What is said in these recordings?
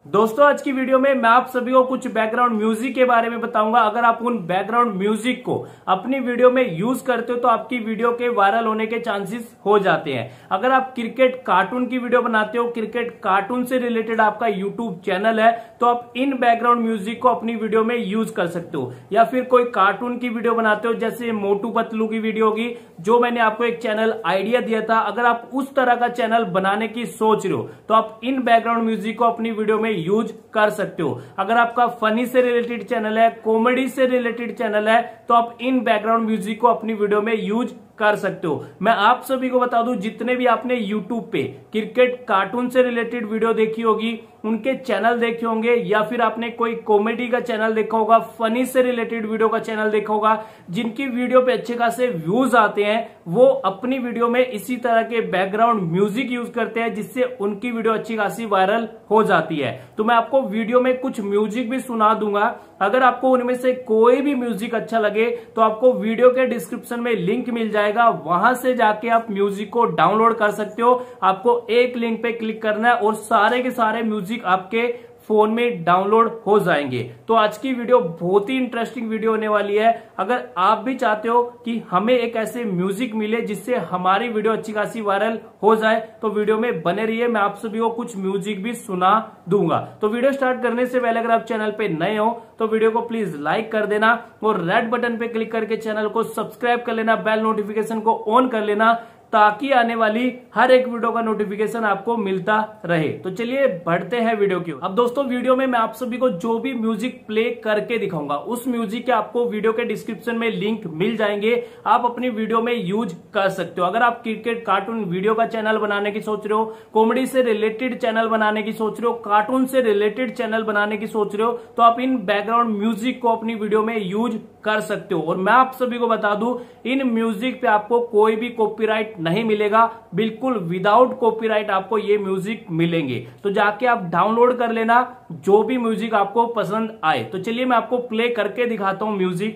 दोस्तों आज की वीडियो में मैं आप सभी को कुछ बैकग्राउंड म्यूजिक के बारे में बताऊंगा। अगर आप उन बैकग्राउंड म्यूजिक को अपनी वीडियो में यूज करते हो तो आपकी वीडियो के वायरल होने के चांसेस हो जाते हैं। अगर आप क्रिकेट कार्टून की वीडियो बनाते हो, क्रिकेट कार्टून से रिलेटेड आपका यूट्यूब चैनल है, तो आप इन बैकग्राउंड म्यूजिक को अपनी वीडियो में यूज कर सकते हो। या फिर कोई कार्टून की वीडियो बनाते हो, जैसे मोटू पतलू की वीडियो होगी, जो मैंने आपको एक चैनल आइडिया दिया था, अगर आप उस तरह का चैनल बनाने की सोच रहे हो तो आप इन बैकग्राउंड म्यूजिक को अपनी वीडियो में यूज कर सकते हो। अगर आपका फनी से रिलेटेड चैनल है, कॉमेडी से रिलेटेड चैनल है, तो आप इन बैकग्राउंड म्यूजिक को अपनी वीडियो में यूज कर सकते हो। मैं आप सभी को बता दूं, जितने भी आपने YouTube पे क्रिकेट कार्टून से रिलेटेड वीडियो देखी होगी, उनके चैनल देखे होंगे, या फिर आपने कोई कॉमेडी का चैनल देखा होगा, फनी से रिलेटेड वीडियो का चैनल देखा होगा, जिनकी वीडियो पे अच्छे खासे व्यूज आते हैं, वो अपनी वीडियो में इसी तरह के बैकग्राउंड म्यूजिक यूज करते हैं, जिससे उनकी वीडियो अच्छी खासी वायरल हो जाती है। तो मैं आपको वीडियो में कुछ म्यूजिक भी सुना दूंगा। अगर आपको उनमें से कोई भी म्यूजिक अच्छा लगे तो आपको वीडियो के डिस्क्रिप्शन में लिंक मिल जाएगा, वहां से जाके आप म्यूजिक को डाउनलोड कर सकते हो। आपको एक लिंक पे क्लिक करना है और सारे के सारे म्यूजिक आपके फोन में डाउनलोड हो जाएंगे। तो आज की वीडियो बहुत ही इंटरेस्टिंग वीडियो होने वाली है। अगर आप भी चाहते हो कि हमें एक ऐसे म्यूजिक मिले जिससे हमारी वीडियो अच्छी खासी वायरल हो जाए, तो वीडियो में बने रहिए। मैं आप सभी को कुछ म्यूजिक भी सुना दूंगा। तो वीडियो स्टार्ट करने से पहले अगर आप चैनल पे नए हो तो वीडियो को प्लीज लाइक कर देना और रेड बटन पे क्लिक करके चैनल को सब्सक्राइब कर लेना, बेल नोटिफिकेशन को ऑन कर लेना, ताकि आने वाली हर एक वीडियो का नोटिफिकेशन आपको मिलता रहे। तो चलिए बढ़ते हैं वीडियो की ओर। अब दोस्तों वीडियो में मैं आप सभी को जो भी म्यूजिक प्ले करके दिखाऊंगा, उस म्यूजिक के आपको वीडियो के डिस्क्रिप्शन में लिंक मिल जाएंगे। आप अपनी वीडियो में यूज कर सकते हो। अगर आप क्रिकेट कार्टून वीडियो का चैनल बनाने की सोच रहे हो, कॉमेडी से रिलेटेड चैनल बनाने की सोच रहे हो, कार्टून से रिलेटेड चैनल बनाने की सोच रहे हो, तो आप इन बैकग्राउंड म्यूजिक को अपनी वीडियो में यूज कर सकते हो। और मैं आप सभी को बता दूं, इन म्यूजिक पे आपको कोई भी कॉपीराइट नहीं मिलेगा, बिल्कुल विदाउट कॉपीराइट आपको ये म्यूजिक मिलेंगे। तो जाके आप डाउनलोड कर लेना जो भी म्यूजिक आपको पसंद आए। तो चलिए मैं आपको प्ले करके दिखाता हूं म्यूजिक।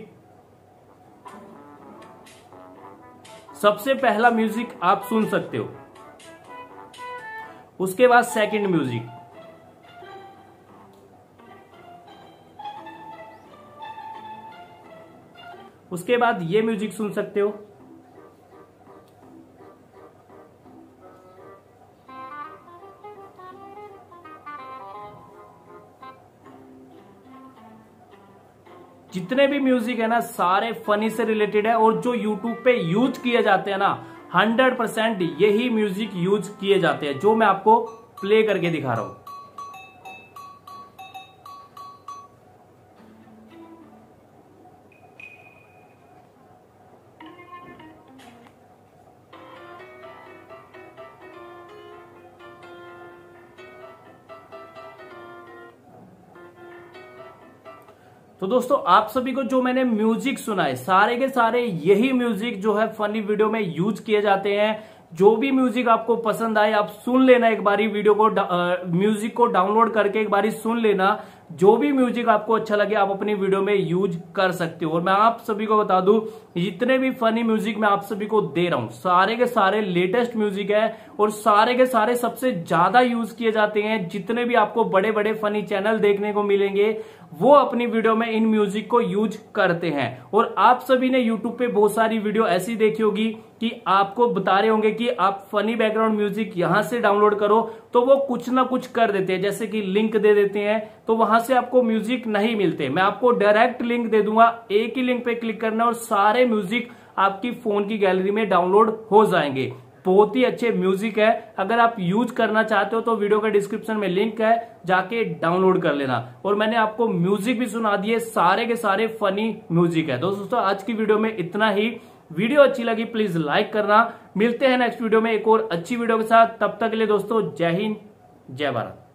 सबसे पहला म्यूजिक आप सुन सकते हो, उसके बाद सेकंड म्यूजिक, उसके बाद ये म्यूजिक सुन सकते हो, जितने भी म्यूजिक है ना, सारे फनी से रिलेटेड है। और जो यूट्यूब पे यूज किए जाते हैं ना, 100% यही म्यूजिक यूज किए जाते हैं जो मैं आपको प्ले करके दिखा रहा हूं। तो दोस्तों आप सभी को जो मैंने म्यूजिक सुना है, सारे के सारे यही म्यूजिक जो है फनी वीडियो में यूज किए जाते हैं। जो भी म्यूजिक आपको पसंद आए आप सुन लेना, एक बारी वीडियो को म्यूजिक को डाउनलोड करके एक बारी सुन लेना। जो भी म्यूजिक आपको अच्छा लगे आप अपनी वीडियो में यूज कर सकते हो। और मैं आप सभी को बता दूं, जितने भी फनी म्यूजिक मैं आप सभी को दे रहा हूं, सारे के सारे लेटेस्ट म्यूजिक है और सारे के सारे सबसे ज्यादा यूज किए जाते हैं। जितने भी आपको बड़े बड़े फनी चैनल देखने को मिलेंगे, वो अपनी वीडियो में इन म्यूजिक को यूज करते हैं। और आप सभी ने यूट्यूब पे बहुत सारी वीडियो ऐसी देखी होगी कि आपको बता रहे होंगे कि आप फनी बैकग्राउंड म्यूजिक यहां से डाउनलोड करो, तो वो कुछ ना कुछ कर देते हैं, जैसे कि लिंक दे देते हैं, तो वहां से आपको म्यूजिक नहीं मिलते। मैं आपको डायरेक्ट लिंक दे दूंगा, एक ही लिंक पे क्लिक करना और सारे म्यूजिक आपकी फोन की गैलरी में डाउनलोड हो जाएंगे। बहुत ही अच्छे म्यूजिक है। अगर आप यूज करना चाहते हो तो वीडियो के डिस्क्रिप्शन में लिंक है, जाके डाउनलोड कर लेना। और मैंने आपको म्यूजिक भी सुना दिए, सारे के सारे फनी म्यूजिक है। दोस्तों आज की वीडियो में इतना ही। वीडियो अच्छी लगी प्लीज लाइक करना। मिलते हैं नेक्स्ट वीडियो में एक और अच्छी वीडियो के साथ। तब तक के लिए दोस्तों जय हिंद, जय भारत।